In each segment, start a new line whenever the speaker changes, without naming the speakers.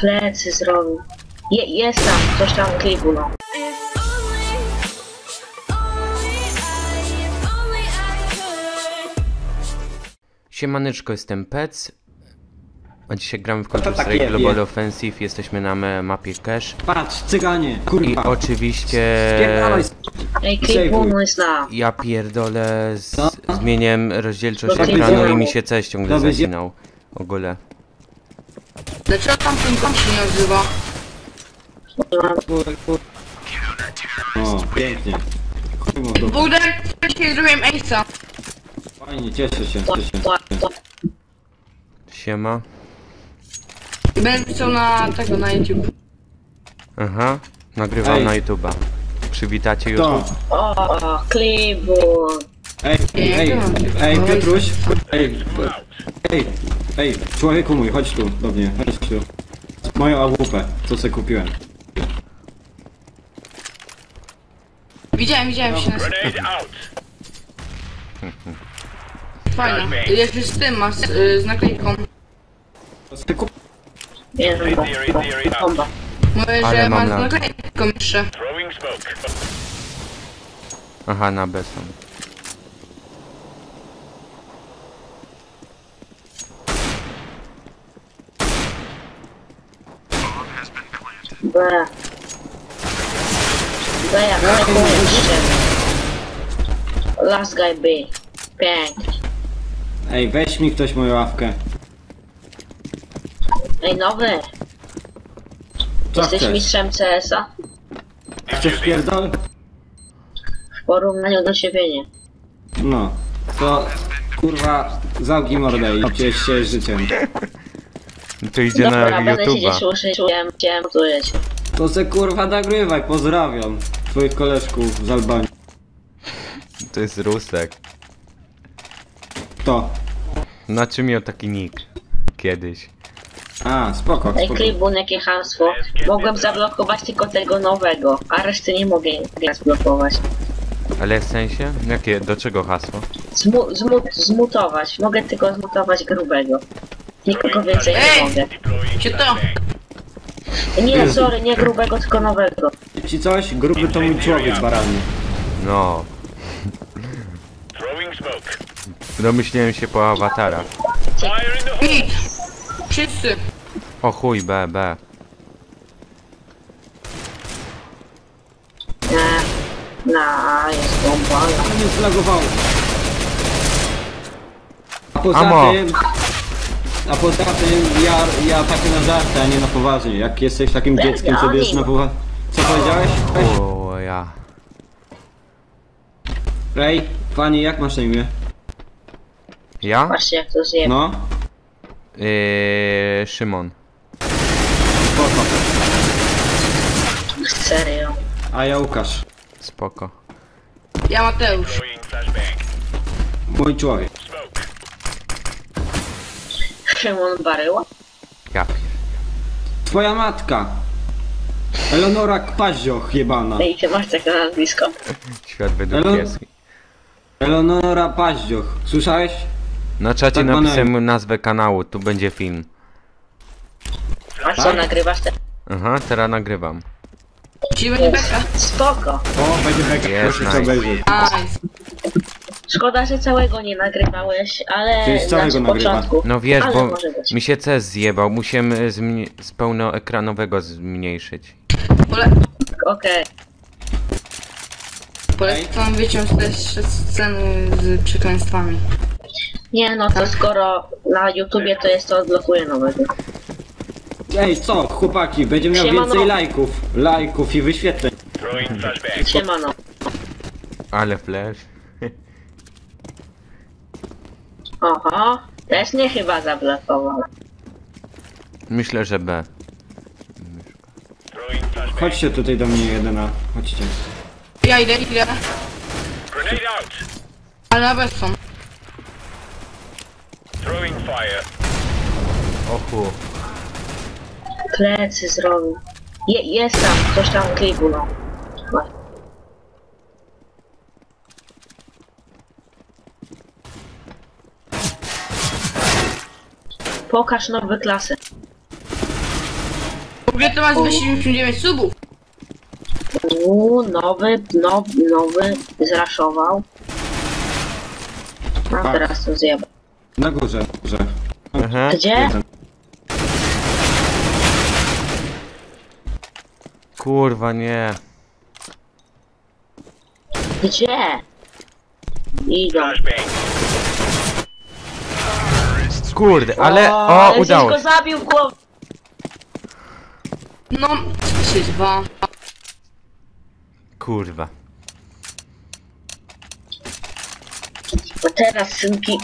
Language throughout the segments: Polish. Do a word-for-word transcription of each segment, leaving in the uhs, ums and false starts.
Plecy zrobił. Je, jest tam, coś tam klipu, no.
Siemaneczko, jestem Pec. A dzisiaj gramy w Counter
tak
Strike
je,
Global
je.
Offensive. Jesteśmy na ma mapie Cache.
Patrz, cyganie, kurwa.
I oczywiście...
Spierdalaj.
Ej, klipu jest na.
Ja pierdolę, z...
Co?
zmieniłem rozdzielczość
Dobrze,
ekranu
zjadł.
i mi się C S ciągle
Dobrze,
zacinał. W ogóle.
Dlaczego tam ten kom się nie odzywa?
O, pięknie. Kurwa, dobrze.
Budem, dzisiaj zrobiłem Ace'a.
Fajnie, cieszę się,
To,
cieszę się.
to, to.
Siema.
Będę pisał na tego, na YouTube.
Aha, nagrywam
Ej.
na YouTube'a. Przywitacie
To.
YouTube.
O, klipu.
Ej, ej, ej, Piotruś. Ej, ej, ej, człowieku mój, chodź tu do mnie, chodź tu. Moją A W P, co sobie kupiłem.
Widziałem, widziałem się na... Fajna. Jeszcze z tym masz, y, z naklejką.
Co sobie kup...
Nie, no, bomba.
Mówię,
Ale
że
mam
masz z
lag.
naklejką jeszcze.
Aha, na B są.
B. B jak najkoniecznie. Last guy B. Pięknie.
Ej, weź mi ktoś moją ławkę.
Ej, nowy.
Co
Jesteś
chcesz?
mistrzem C S a?
Chcesz pierdol?
W porównaniu do siebie nie.
No. To, kurwa, zamknij mordę i ciesz się życiem.
To idzie
Dobra,
na
będę siedzieć
YouTube'a.
słyszeć, chciałem, chciałem, montuję się.
To se kurwa nagrywaj, pozdrawiam. Twoich koleżków z Albanii.
To jest Rusek.
To.
Na czym miał taki nick? Kiedyś.
A, spoko,
Ej,
spoko.
klipun, jakie hamstwo. Mogłem zablokować tylko tego nowego, a reszty nie mogę nie zblokować.
Ale w sensie? Jakie? Do czego hasło?
Zmu zmu zmutować. Mogę tylko zmutować grubego. Nikogo więcej nie
Ej!
mogę.
Czy to?
Nie, sorry, nie grubego, tylko nowego.
Ci coś? Gruby to mój człowiek, baranie.
No. Domyśliłem się po awatarach.
Nic. Wszyscy.
O chuj, B, B.
Nie. Na, jest bomba.
Ale mnie zlagowało. A poza
Amo.
tym... A poza tym ja, ja takie na żarty, a nie na poważnie. Jak jesteś takim
Bez
dzieckiem, co bierzesz na poważnie... Co powiedziałeś?
O ja.
Ej, pani, jak masz na imię?
Ja?
Patrzcie, jak to zje.
No?
Yy, Szymon.
Spoko.
Serio.
A ja Łukasz.
Spoko.
Ja Mateusz.
Mój człowiek.
Szymon Baryła?
Ja pier...
Twoja matka. Eleonora Paździoch, jebana.
Ej, ty masz takie nazwisko.
Świat według
Elo-
pieski.
Eleonora Paździoch. Słyszałeś?
Na czacie
Tak,
napisałem nazwę kanału, tu będzie film.
A co,
Tak?
nagrywasz te...
Aha, teraz nagrywam.
Ci będzie beka.
Spoko.
O, będzie beka.
Jest,
Proszę cię
nice.
obejrzeć.
Nice.
Szkoda, że całego nie nagrywałeś, ale
Czyli z całego
znaczy
nagrywa.
początku.
No wiesz,
ale
bo
może być.
mi się C S zjebał, musimy zmni- z pełnoekranowego zmniejszyć.
Pole...
Okej.
Polecam wyciąć też sceny z przekleństwami.
Nie no, to skoro na YouTubie to jest, to odblokuję nowego.
Ej, co, chłopaki, będzie miał
Siemano.
więcej lajków. Lajków i wyświetleń.
Siemano.
Ale flash.
Oho, też mnie chyba zablokował.
Myślę, że B.
Chodźcie tutaj do mnie, jedyna. Chodźcie.
Ja idę, idę. Ale na bez są.
Ochu.
Plecy zrobił. Je, jest tam, coś tam klipu, no. Pokaż nowe klasy.
W ogóle to masz dwieście siedemdziesiąt dziewięć subów.
Uuu, nowy, nowy, nowy, zraszował. A
Tak.
teraz to zjebę.
Na górze, górze.
Aha.
Gdzie?
Jeden.
Kurwa, nie.
Gdzie? Idą.
Kurde, ale... O,
ale
udało
go
się.
zabił głowę.
No, trzy dwa.
Kurwa.
Bo teraz, synki,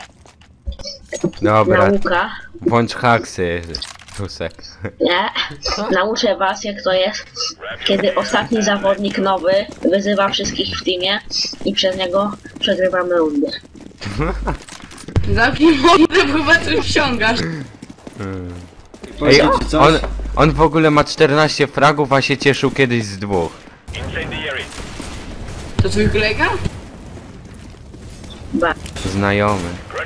Dobra,
nauka,
bądź haksy, Rusek.
nie? Nauczę was, jak to jest, kiedy ostatni zawodnik nowy wyzywa wszystkich w teamie i przez niego przegrywamy rundę.
Zamknij mordę, bo chyba coś ściągasz.
Ej,
Powiedz ci coś?
on, on w ogóle ma czternaście fragów, a się cieszył kiedyś z dwóch.
To twój kolega?
Ba.
Znajomy.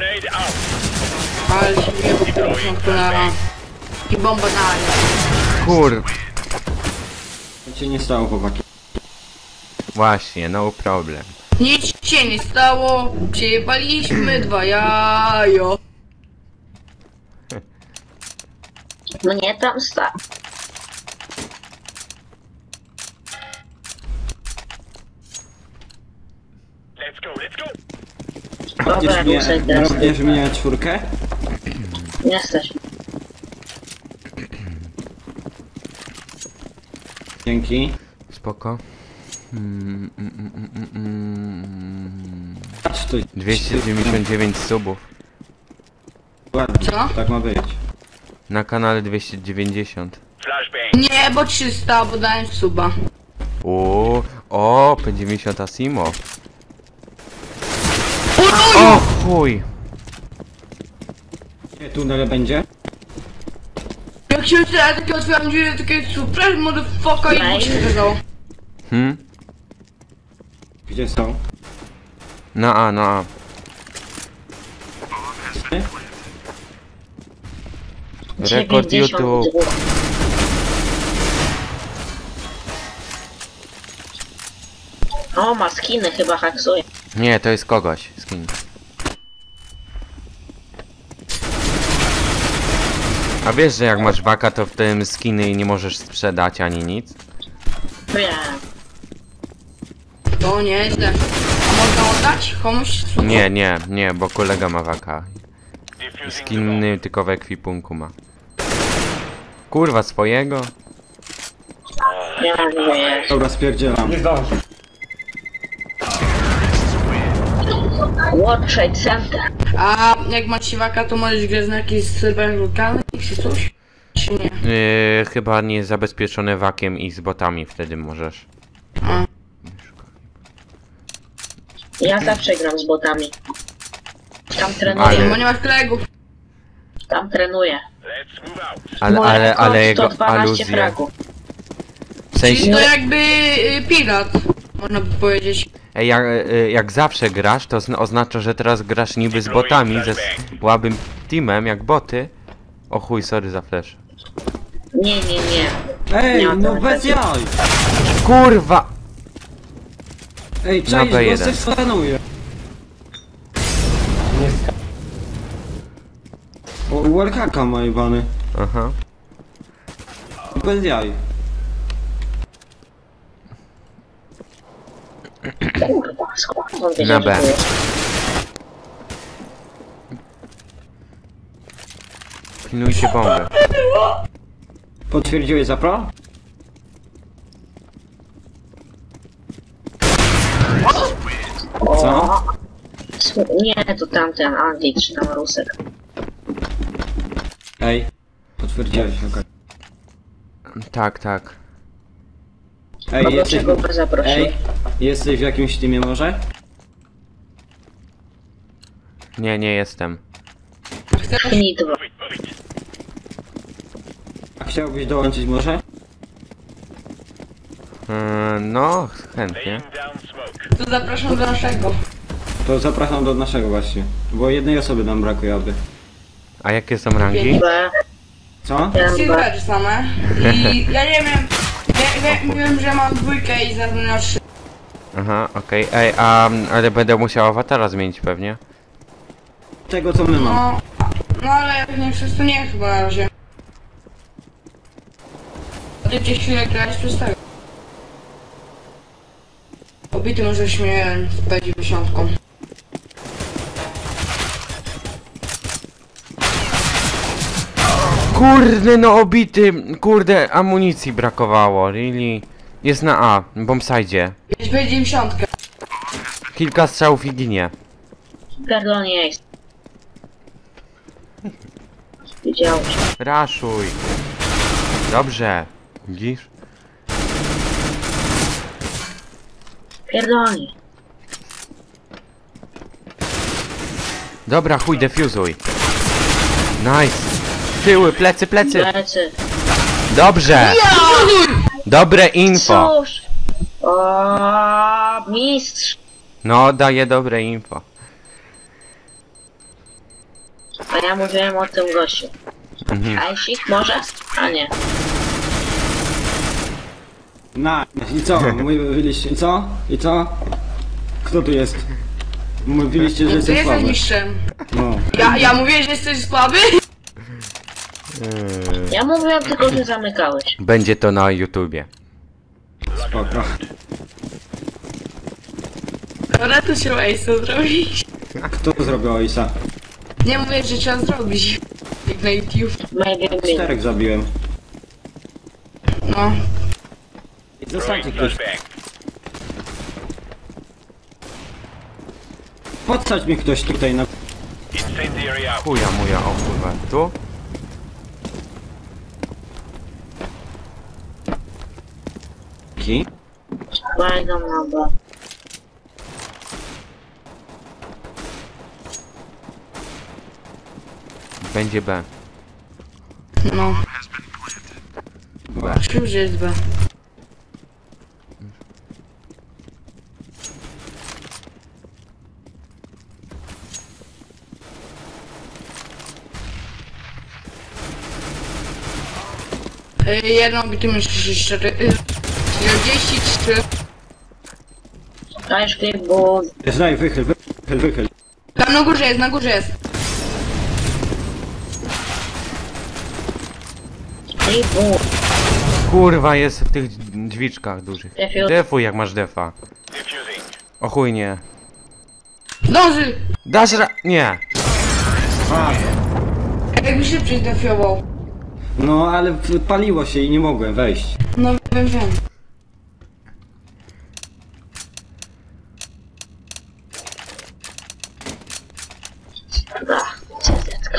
Ale się nie na... I bomba na ale.
Kur...
Co się nie stało, chłopaki?
Właśnie, no problem.
Nic się nie stało, przyjebaliśmy dwa jajo.
No nie tam sta. Dobra,
Będziesz mnie,
Rusek, teraz ty.
będziesz mnie czwórkę?
Jesteś.
Dzięki.
Spoko. Mm, mm, mm, mm, mm, mm.
Patrz to.
dwieście dziewięćdziesiąt dziewięć subów.
Ładnie,
Co?
tak ma być.
Na kanale dwieście dziewięćdziesiąt.
Nie, bo trzysta, bo dałem suba.
Uuu, o, P dziewięćdziesiąt Asimo. O chuj!
Gdzie tunel będzie?
Jak się teraz takie otwieram drzwi, takie super, motherfucker i
Nice.
Bóg się wydawał.
Hmm?
Gdzie są?
No a, no a. Rekord
dziewięćdziesiąt
YouTube.
dwa. O, ma skiny, chyba haksuje.
Nie, to jest kogoś. Skin. A wiesz, że jak masz waka, to w tym skiny nie możesz sprzedać ani nic?
Wiem.
To nieźle. A można oddać komuś suba?
Nie, nie, nie, bo kolega ma waka. Skiny tylko w ekwipunku ma. Kurwa, swojego?
Ja nie.
Dobra, spierdzielam.
World Trade Center.
A jak masz siwaka, to możesz grać na jakiś serwer lokalny czy coś? Czy nie?
Yy, chyba nie zabezpieczone wakiem i z botami wtedy możesz.
A.
Ja zawsze gram z botami. Tam trenuję.
Ale-
Bo nie masz kolegów.
Tam trenuję.
Ale,
Mój
ale,
rekord
ale
to
jego
dwanaście
aluzje.
fragów.
W
Czyli
sensie,
to jakby y, pirat, można by powiedzieć.
ej, jak, y, jak zawsze grasz, to zna- oznacza, że teraz grasz niby z botami, ze słabym teamem, jak boty. O chuj, sorry za flash.
Nie, nie, nie.
Ej,
Nie ma
no
to
bez
tak.
jaj!
Kurwa!
Ej,
Na
cześć,
B
bo
jeden.
coś stanuje. O, Warhacka ma jebany.
Aha.
Bez jaj.
Kurwa, skąd on wiedział,
Na B.
że tu jest?
Pilnujcie bombę.
Potwierdziłeś zapro? Co?
Słu- Nie, to tamten Anglik czy tam Rusek.
Ej, potwierdziłeś, okej.
Tak, tak.
Ej,
No do
jesteś...
czego go zaprosił?
Ej, jesteś w jakimś teamie może?
Nie, nie jestem.
Knit dwa.
A chciałbyś dołączyć może?
Yy, no, chętnie.
To zapraszam do naszego.
To zapraszam do naszego właśnie. Bo jednej osoby nam brakuje, aby.
A jakie są rangi?
B.
Co?
Silver same. I ja nie wiem, ja, ja wiem, że mam dwójkę i zadzwonię trzy.
Aha, okej. Ej, a, ale będę musiał awatara zmienić pewnie.
Tego co my mamy.
No, no ale nie przez to nie chyba na razie. A ty gdzieś chwilę grałeś przez tego. Obity może śmieję z P dziewięćdziesiąt.
Kurde, no obity, kurde, amunicji brakowało, really. Jest na A, bombsite.
Jest P dziewięćdziesiąt.
Kilka strzałów i ginie.
Pardon, jest. Widziałeś.
Raszuj. Dobrze. Widzisz?
Pierdolnie.
Dobra, chuj, defuzuj. Nice. Tyły, plecy, plecy.
Plecy.
Dobrze. Dobre info.
Cóż. O, mistrz.
No, daję dobre info.
A ja mówiłem o tym gościu.
Mhm.
A jeśli może? A nie.
Na, i co? Mówiliście, i co? I co? Kto tu jest? Mówiliście, że
Ty
jestem
jesteś
słaby.
mistrzem.
No.
Ja, ja mówię, że jesteś słaby?
Yy,
Ja mówiłem tylko, że zamykałeś.
Będzie to na YouTubie.
Spoko.
Dobra, to się Ace'a zrobić.
Kto zrobił Oisa?
Nie mówię, że trzeba zrobić. Jak na YouTube.
Maybe me.
Czterech zabiłem.
No.
I zostańcie ktoś. Podsadź mi ktoś tutaj na...
Chuja muja, o kurwa. Tu?
Ki?
Wejdą na B.
Będzie B.
No. Już jest B. Ej, jedno bity mi trzydzieści cztery. czterdzieści trzy.
Dajesz klip, bo
Zdaj, wychyl, wychyl, wychyl.
Tam na górze jest, na górze jest.
klip, bo
Kurwa, jest w tych drzwiczkach dużych.
Defiu.
Defuj jak masz defa. O chuj nie.
Dąży!
Dasz ra... Nie.
A,
Jakby szybciej trafiował.
no ale paliło się i nie mogłem wejść.
No wiem, wiem.
da. Cezetka.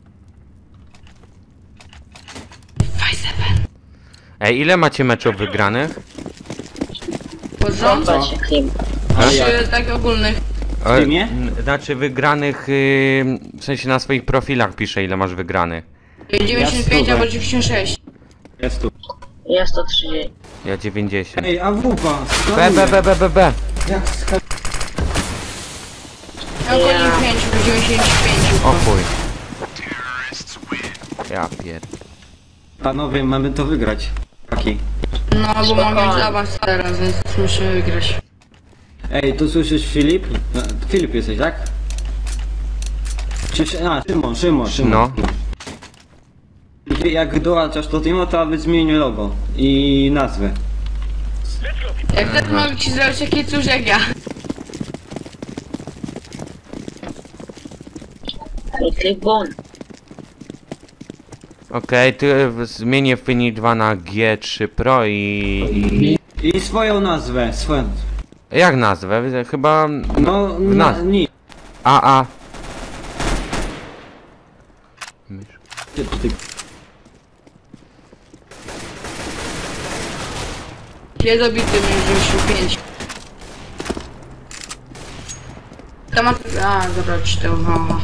Ej, ile macie meczów wygranych?
Pod rząd?
Podoba się klip.
Ale jak?
Czy tak ogólnych?
E,
Streamie?
n- Znaczy wygranych, yy, w sensie na swoich profilach pisze ile masz wygranych.
dziewięćdziesiąt pięć albo dziewięćdziesiąt sześć.
Jest tu.
Ja sto trzydzieści.
Ja dziewięćdziesiąt.
Ej, a wupa,
B, B, B, B, B, B.
Jak ska...
Ja około pięć, bo dziewięćdziesiąt pięć.
O chuj. Ja pier...
Panowie, mamy to wygrać. Taki.
No, bo mam mieć awans teraz, więc musimy wygrać.
Ej, to słyszysz Filip? No, Filip jesteś, tak? Czy, a, Szymon, Szymon, Szymon.
No.
Jak dołączasz do teamu, to aby zmienił logo i nazwę.
Jak wtedy mogę ci zrobić takie coś jak ja.
I klip, bo
Okej, ty e, zmienię Fini dwa na G trzy Pro i...
I swoją nazwę, swoją.
Jak nazwę? Chyba...
No,
w
na,
naz-
nie.
A, A.
Ty, ty.
Jest obity mi dziewięćdziesiąt pięć. Temat... A, dobra, czy to... Aha.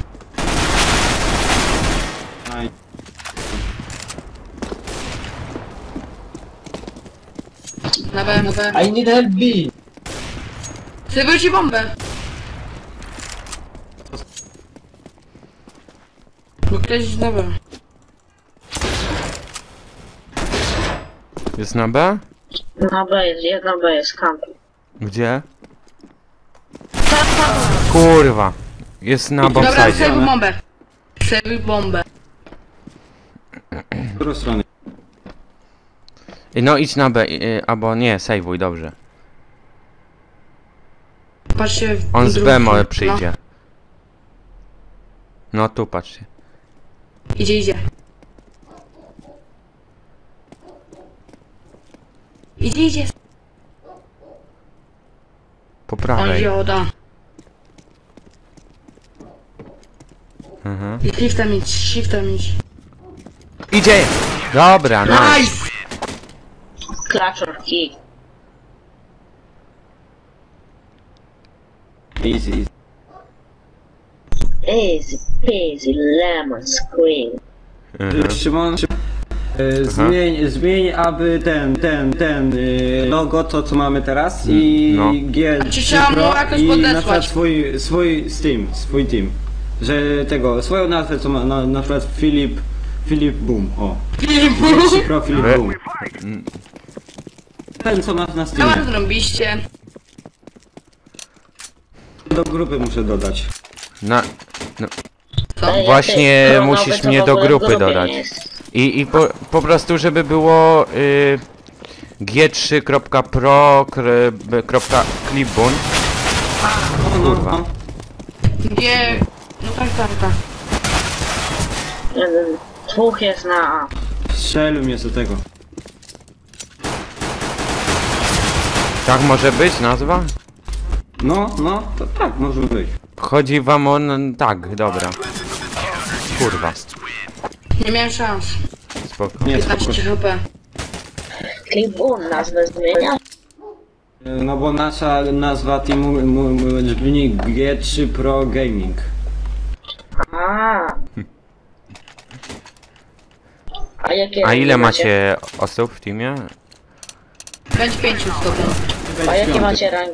Aj.
Na B, na B.
I need help B.
Sypił ci bombę. Bo ktoś na B.
Jest na B?
Na B jest, jedna B jest kamp.
Gdzie? Kurwa. Jest na
Dobra,
bombsite.
sejwuj bombę. Sejwuj bombę.
Z której strony?
No idź na B, y, albo nie, sejwuj, dobrze.
Patrzcie w
On z
drugą
B
stronę.
może przyjdzie. No tu patrzcie.
No. Idzie, idzie. Idzie, idzie.
Po
On
prawej.
joda.
Mhm.
I shiftem idź, shiftem idź.
Idzie! Dobra, nice.
Nice!
Klaczor kick.
Easy, easy.
Easy peasy lemon squeeze.
Mhm.
Szymon, Szymon y, zmień, zmień aby ten, ten, ten y, logo, to co mamy teraz i
No.
G
Znaczy, trzeba mu
Pro
jakoś
i na
podesłać.
przykład swój, swój Steam, swój team. Że tego, swoją nazwę co ma, na, na przykład Filip, Filip Boom, o. G trzy Pro Filip
Wy-
Boom. Ten co masz na
Dobra,
Steamie.
zrobiliście.
Do grupy muszę dodać.
Na, no,
Co?
Ej,
Właśnie
ty, Kronowy
musisz
to
mnie
w
do
ogóle w
grupy
grupie
dodać.
nie jest.
I, i po, po prostu, żeby było y, G trzy kropka pro kropka clipboard.
No, no,
Kurwa.
no.
Nie. No tak, tak, tak.
Jeden, dwóch jest na A.
Strzelił mnie do tego.
Tak może być nazwa?
No, no, to tak, może być.
Chodzi wam o... no, tak, dobra. Kurwa,
Nie miałem szans.
spoko.
Nie, spoko.
piętnaście H P.
Clipboard nazwę zmienia.
No bo nasza nazwa teamu mu- mu- brzmi G trzy Pro Gaming.
A. A jakie
A
rangi
ile macie osób w teamie?
Będzie pięciu stopni.
A jakie macie rangi?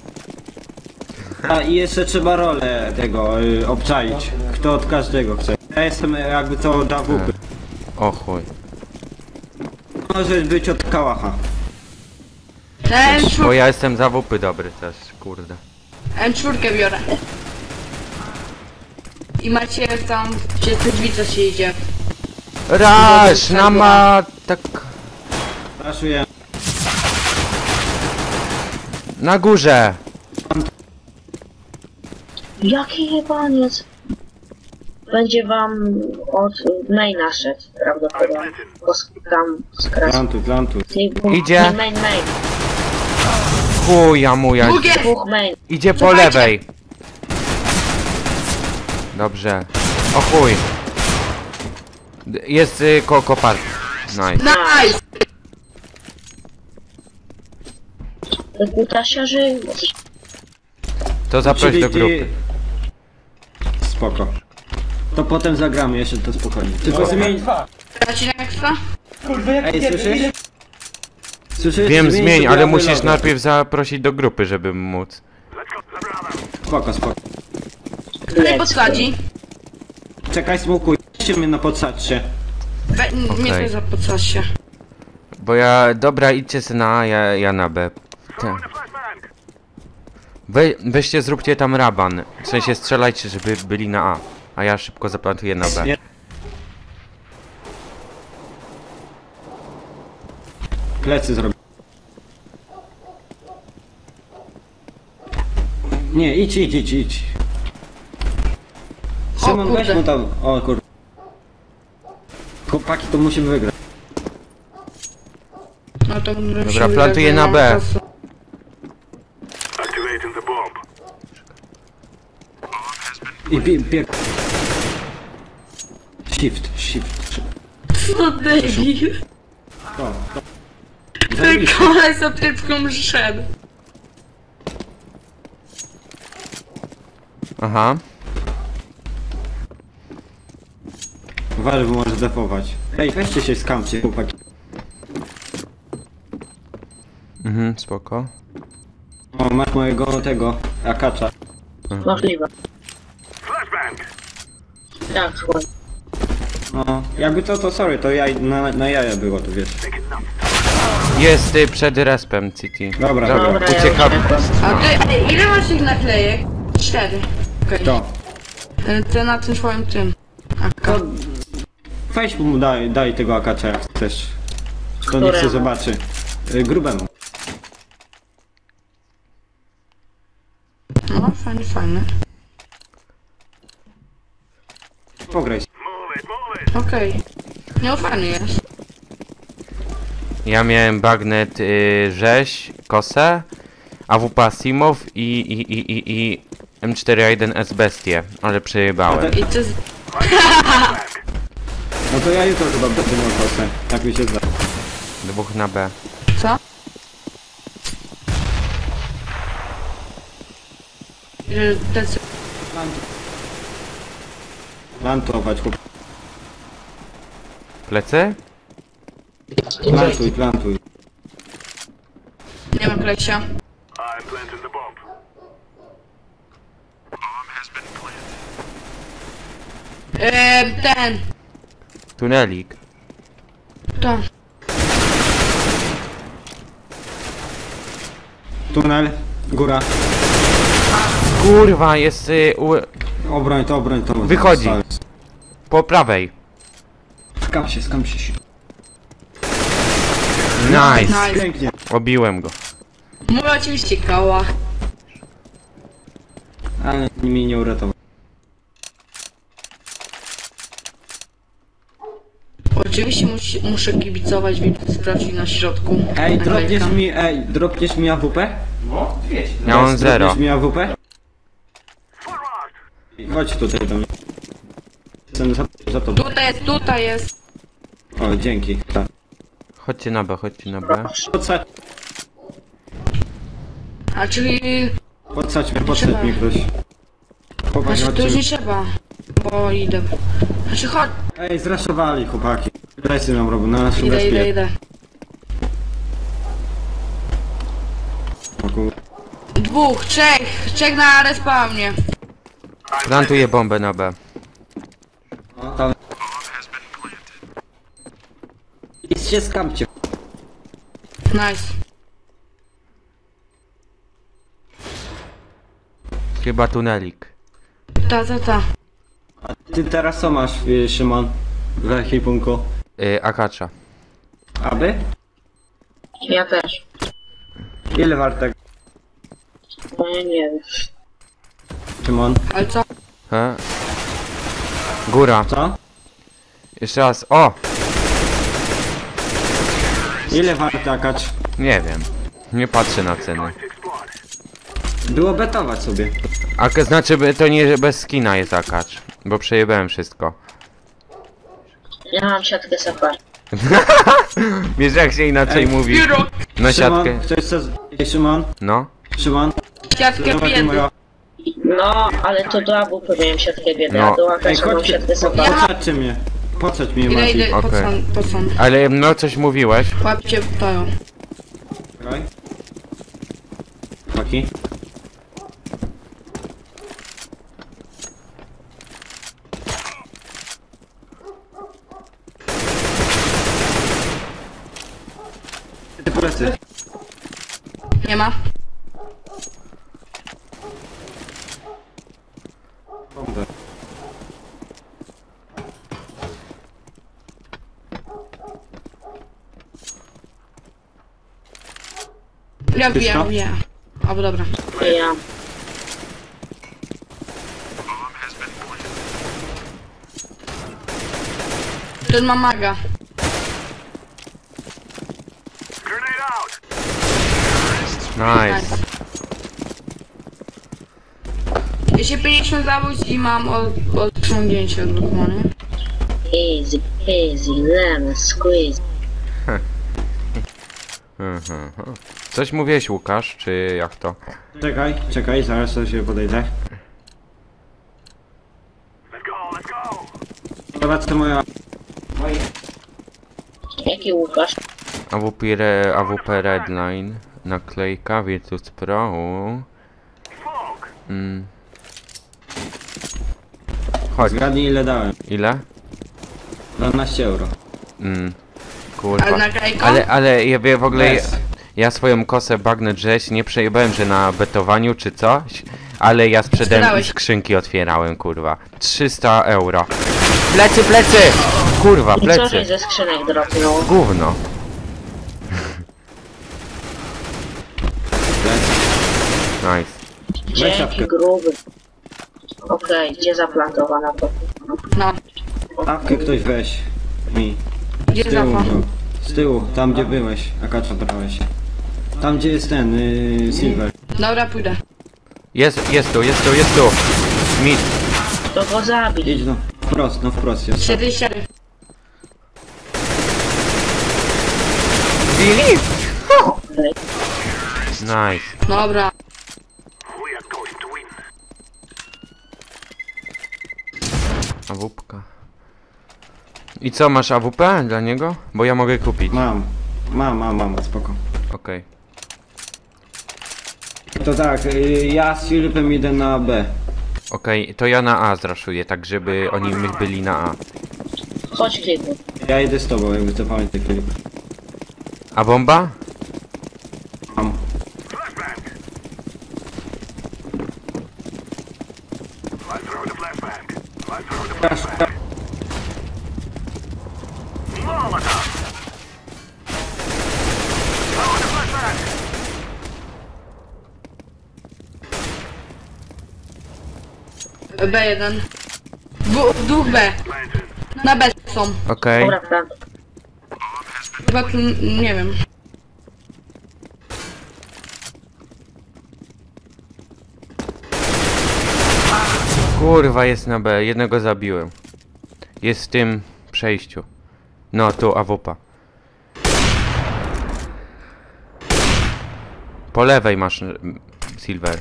A i jeszcze trzeba rolę tego y, obczaić. Kto od każdego chce. Ja jestem jakby to od A W P.
O chuj.
Może być od Kałacha.
Ten
Bo
czwór...
ja jestem za W P dobry też, kurde.
M cztery biorę. I macie tam, gdzie te drzwi co się idzie.
Rasz, na ma... tak...
Raszuję.
Na górze!
Jaki jebaniec? Będzie wam od maina szedł prawdopodobnie. Bo sk- tam skrać.
Plantuj, plantuj.
Idzie.
Main, main.
Chuja muja.
Drugie!
Dwóch main.
Idzie po
Cofajcie.
lewej. Dobrze. O chuj. D- Jest y, Coco Park. Nice.
Nice!
Te kutasia żyją.
To zaproś
Czyli
do
ty-
grupy.
Spoko. To potem zagramy jeszcze to spokojnie. Tylko zmień...
Gracie na ekstra?
Ej, słyszysz? Słyszysz?
Wiem,
Zmień
zmień,
sobie
ale
aby
musisz
logo.
najpierw zaprosić do grupy, żeby móc.
Spoko, spoko.
Kto podsadzi?
Czekaj, smokuj. Weźcie mnie na podsadcie.
We, Mnie
Okej.
też zapodsadź się.
Bo ja... Dobra, idźcie se na A, ja, ja na B. Te. We, weźcie, zróbcie tam raban. W sensie strzelajcie, żeby byli na A. A ja szybko zaplantuję na B.
Nie. Plecy zrobię. Nie, idź, idź, idź, idź. Szymon, weź
kurde.
mu tam... O kurde. Chłopaki, to musimy wygrać.
No to
Dobra, plantuję na B.
I bie... bie... Shift, shift.
Co debil?
O, o.
Ten
Zajebiście.
koleś za tytką szedł.
Aha.
Uważaj, bo może defować. Ej, weźcie się skampcie, chłopaki.
Mhm, spoko.
O, masz mojego tego, akacza.
Możliwe. Tak, słuchaj.
No, jakby to, to sorry, to jaj, na, na jaja było, to wiesz.
Jest y, przed respem City.
Dobra,
Dobra,
Dobra, ja
uciekamy.
uciekam.
A ty, ej, ile masz tych naklejek? Cztery. Okej.
To.
Ten, ten na tym swoim tym. A
To... Weź mu daj, daj tego akacza jak chcesz. To nie
Któremu?
chcę zobaczy. Y, grubemu.
no, fajny, fajny.
Pograj się.
Okej. Nie, fajny jest.
Ja miałem bagnet y, rzeź, kosę, A W P Asimov i, i, i, i, i M cztery A jeden S Bestie, ale przejebałem.
I ty... z-
No to ja jutro chyba będę miał kosę. Tak mi się zda.
Dwóch na B.
Co? Że te co...
Plantować, chłop.
Plecy?
Plantuj, plantuj.
Nie ma klesia. Eee, ten.
Tunelik.
To.
Tunel, góra.
Kurwa, jest y, u,
Obroń to, obroń to.
Wychodzi. po prawej.
Skam się, skam się.
Nice.
Nice.
Pięknie.
Obiłem go.
Mówię oczywiście koła.
Ale mi nie uratował.
Oczywiście musi, muszę kibicować, więc sprawdzić na środku.
Ej,
Naklejka.
dropniesz mi, ej, dropniesz mi A W P?
No, wiecie.
Ja mam zero.
Dropniesz mi A W P? Chodź tutaj do mnie. Jestem za, za tobą.
Tutaj jest, tutaj jest.
O, dzięki. Tak.
Chodźcie na B, chodźcie na B.
Podsadź,
A czyli...
podsadź mnie, podsadź mnie ktoś. Chłopaki,
Znaczy to już
chodźcie.
nie trzeba. Bo idę. Znaczy chodź.
Ej, zraszowali chłopaki. Presy nam robią, na naszym
Idę, idę,
respie.
idę.
Wokół.
Dwóch, trzech. Trzech na respawnie.
Plantuję bombę na B.
O, tam. I się skamcie.
Nice.
Chyba tunelik.
Ta, ta, ta.
A ty teraz co masz, y, Szymon? W ekwipunku?
Y, Akacza.
Aby?
Ja też.
Ile wartek,
No ja nie wiem.
Szymon?
Ale co?
He? Góra.
Co?
Jeszcze raz. O!
Ile warto akacz?
Nie wiem. Nie patrzę na ceny.
Było betować sobie.
A k- znaczy by- to nie, że bez skina jest akacz. Bo przejebałem wszystko.
Ja mam siatkę safari.
Wiesz jak się inaczej
Ej,
mówi?
Biuro.
Na
Szymon,
siatkę.
chcesz co... Ej, Szymon?
No.
Szymon?
Siatkę
Zobacz
biedy.
moja...
No, ale to do A W P miałem siatkę biedy,
No.
a do
Ej,
Akacza mam
chodźcie,
siatkę safari.
podsadźcie mnie. Podsadź mnie,
Idę,
Mati.
idę, po
Okej.
co, po co?
Ale no coś mówiłeś.
Łapcie to.
Czekaj. Chłopaki. Ty polecy.
Nie ma.
Bombę.
Ja
Wiesz
wiem,
co?
wiem. O, dobra.
Ja.
Ten ma maga.
Nice.
Jeśli pięćdziesiąt zabójstw i mam od, odciągnięcie od Lukmany.
Easy, easy, lemon squeeze.
Mhm. Coś mówiłeś Łukasz, czy jak to?
Czekaj, czekaj, zaraz to się podejdę. Zobacz to moja...
Jaki Łukasz?
A W P, re, A W P Redline. Naklejka Virtus Pro. Mm. Chodź.
Zgadnij ile dałem.
Ile?
dwanaście euro.
Mm. Kurwa.
Ale naklejką?
Ale, ale ja wie- w ogóle...
Bez.
Ja swoją kosę bagnet rzeź nie przejebałem, że na betowaniu czy coś, ale ja sprzedałem i
Sprzedałeś.
skrzynki otwierałem, kurwa. trzysta euro. Plecy, plecy! Kurwa,
I co
plecy.
żeś ze skrzynek dropnął?
Gówno. Nice.
Dzięki,
szafkę.
gruby. Okej, gdzie zaplantowana to?
No.
Awkę ktoś weź. Mi.
Gdzie
Z tyłu,
zafa?
no. Z tyłu, tam gdzie byłeś. Akacza brałeś. Tam gdzie jest ten, yy, Silver.
Dobra, pójdę.
Jest, jest tu, jest tu, jest tu. Mid.
To go zabić.
Idź no, wprost, no wprost jest.
cztery cztery.
Filip!
Okej.
Nice.
Dobra.
AWPka. I co, masz A W P dla niego? Bo ja mogę kupić.
Mam. Mam, mam, mam, spoko.
Okej.
To tak, yy, ja z Filipem idę na B.
Okej, to ja na A zraszuję, tak żeby oni my byli na A.
Chodź, klipu.
Ja idę z tobą, jakby to pamiętaj Filip.
A bomba?
Mam. Raz, raz.
B jeden. Dwu- Dwóch B. Na B są.
Okej.
Dobra, plan.
Chyba tu, nie wiem.
Kurwa, jest na B, jednego zabiłem. Jest w tym przejściu. No, tu AWP. Po lewej masz mm, Silver.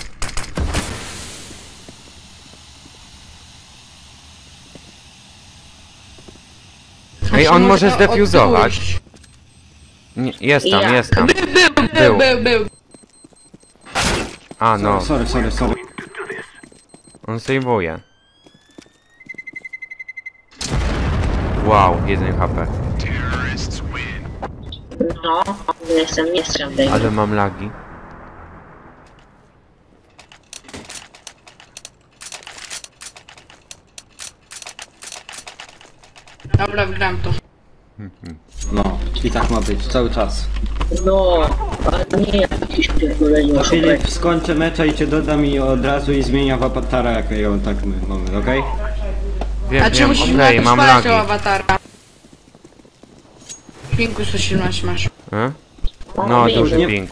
Ej, on może zdefuzować.
odpuść.
Nie, jest tam,
Ja.
jest tam.
Był, był,
Był.
był, był, był.
A no,
Sorry, sorry, sorry.
on sejwuje. Wow, jeden H P.
No, jestem mistrzem tej.
Ale mam lagi.
Dobra, wygram to.
No, i tak ma być, cały czas.
No, ale nie jakiś pierdolenie
To
oszukaj.
Filip, skończę mecza i cię dodam i od razu i zmienia w awatara, jakiego tak my mamy, okej?
Wiem,
A czy
wiem,
musimy
okej,
jakoś
mam
palać
lagi.
tego awatara? Pinku sto siedemnaście masz.
E? No,
widzę.
duży
nie-
ping.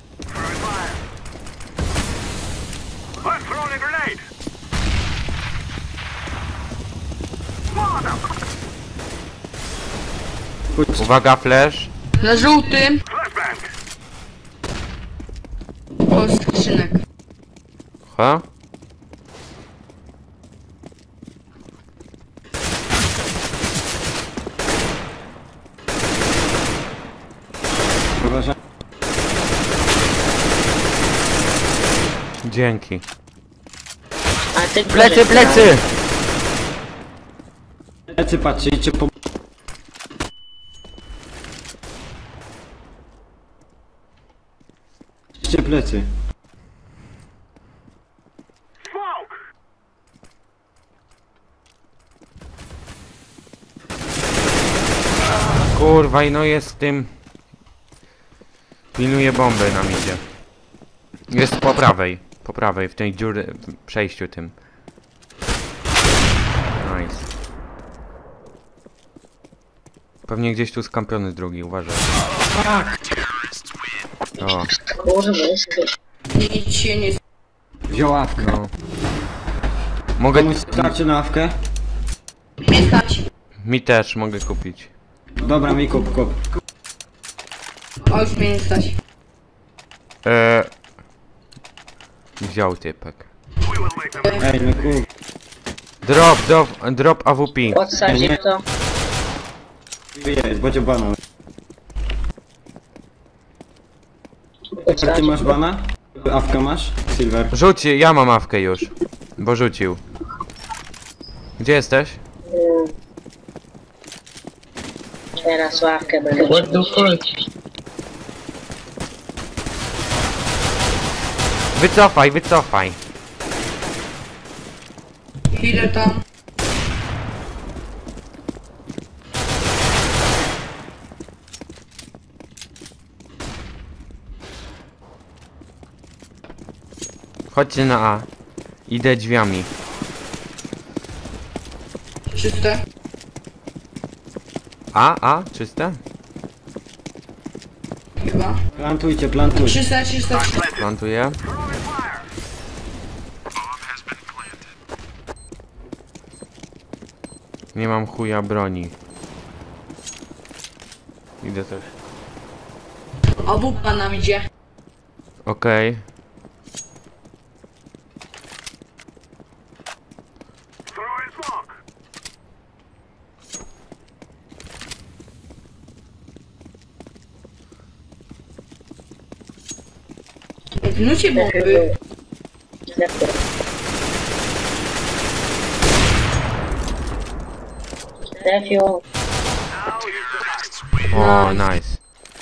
Chodź,
Uwaga, flash.
Na żółtym. O, skrzynek.
Ha?
uważaj.
Dzięki.
A ty
Plecy, plecy!
Plecy patrzcie, idźcie po... Idźcie plecy.
Kurwa, i no jest tym... Pilnuje bomby nam idzie. Jest po prawej. Po prawej, w tej dziury... w przejściu tym. Nice. Pewnie gdzieś tu skampiony drugi, uważaj. O,
Kurwa, jest.
Nic się nie...
Wziął awkę.
no. Mogę...
Komuś starczy na awkę?
Nie stać.
Mi też mogę kupić.
Dobra, mi kup, kup.
O, już mnie nie stać.
Eee... Wziął typek.
Ej, no kup.
Drop, drop, drop A W P.
Podsadzi
Nie.
to.
Jest, będzie bana. A ty
Podsadzi.
masz bana? Awkę masz? Silver.
Rzuć, ja mam awkę już. Bo rzucił. Gdzie jesteś?
Teraz Sławkę będę.
What the fuck?
Wycofaj, wycofaj.
Ile tam?
Chodźcie na A. Idę drzwiami.
Czyste?
A, A, czyste?
Chyba.
Plantujcie, plantujcie.
Czyste, czyste.
Plantuję. Nie mam chuja broni. Idę też.
Obu pan nam idzie.
Okej.
Wnucie bomby.
Trafił.
O, nice.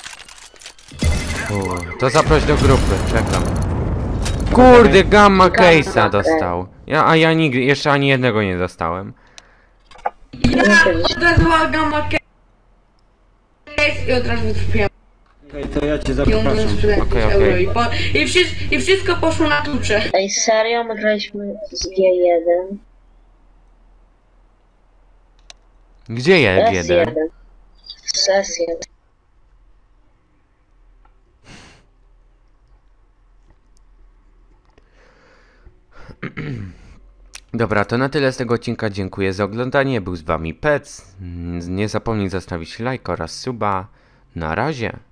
U, to zaproś do grupy, czekam. Kurde, gamma case'a dostał. Ja, a ja nigdy, jeszcze ani jednego nie dostałem.
Ja od razu gamma case i od razu trafiłem.
Okej, to ja cię
I on
zapraszam.
sprzedał
Okej,
euro
okej.
i, po, i, wszy, i wszystko poszło na tucze.
Ej, serio? My graliśmy z G jeden.
Gdzie jest
S
jeden?
jeden. S jeden.
Dobra, to na tyle z tego odcinka. Dziękuję za oglądanie. Był z wami Pec. Nie zapomnij zostawić lajka oraz suba. Na razie.